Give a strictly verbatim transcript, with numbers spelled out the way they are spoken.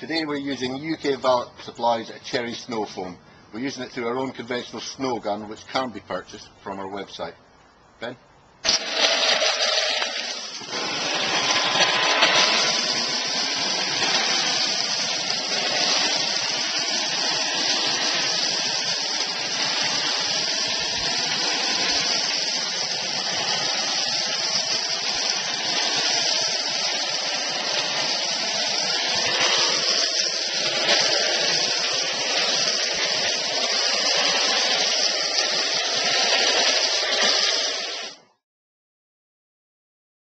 Today we're using U K Valet supplies cherry snow foam. We're using it through our own conventional snow gun, which can be purchased from our website. Ben?